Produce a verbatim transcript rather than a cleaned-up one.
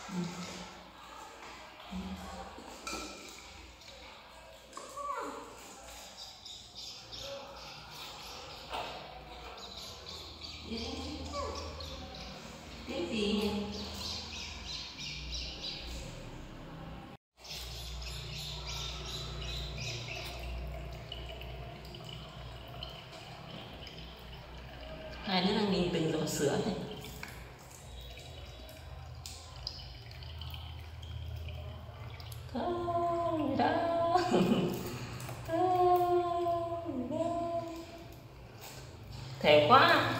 Cái gì? Hai đứa đang nhìn từng giọt sữa này. Thôi đâu. Thôi đâu. Thể quá.